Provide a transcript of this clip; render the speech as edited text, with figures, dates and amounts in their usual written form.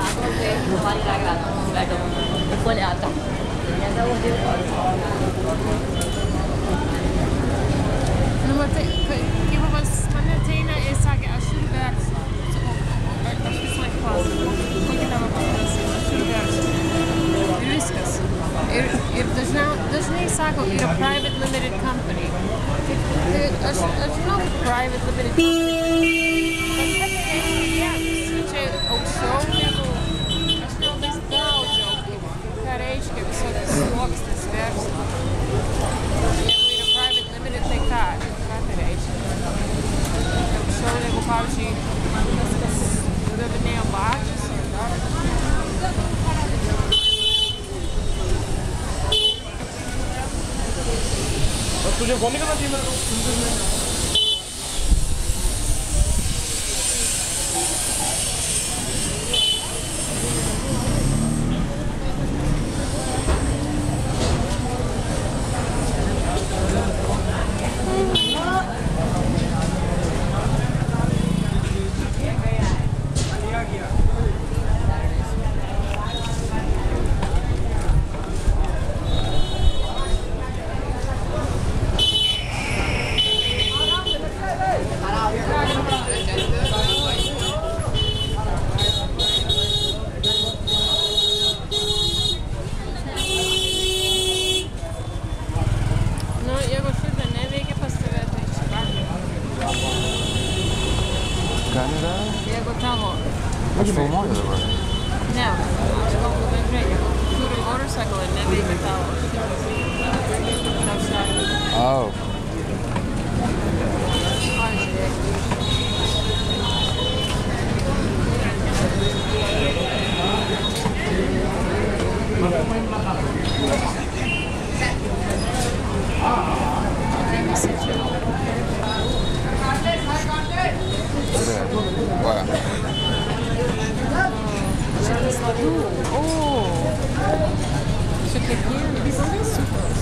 Nu, kaip pas mane ateina ir sakė, aš turiu garso. Aš vis laik klausiu, kokį tavo paklausys, aš turiu garso. Ir viskas. Ir dažnai sako, yra private limited company. Aš žinau, private limited company. Čia aukščiau negu, aš labai daudžiau, ką reiškia visokios sluoksnis verslo. Jeigu yra private limited, tai ką tai reiškia? Aukščiau negu, pavyzdžiui, kas davinėjo bačius ar dar. तुझे phone नहीं करना चाहिए मेरे को Jeigu tavo... Aš filmuoju dabar. Ne, aš kalbu bendrai, jeigu turi motorcycle ir neveikia tavo. Tau sako. Oh. Ai, žiūrėk. Šitas ladų. O! Šiek tiek gėlis. Super.